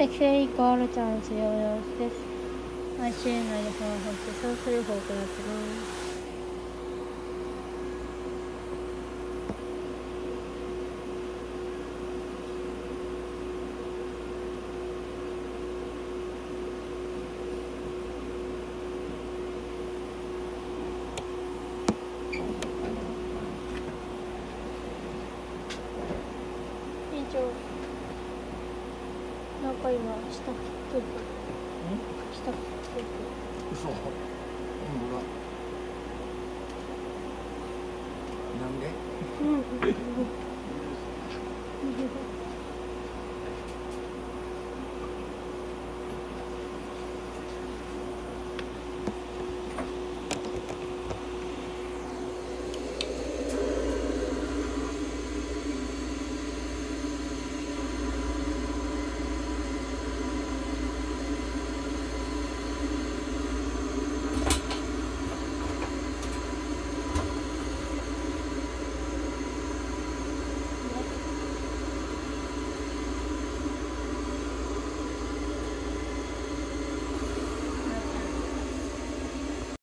適正1個あるチャンス用用して、IC 内でフォアホして、そうする方向やってます。なんか今下キック下キック嘘。ほんまだ。なんで？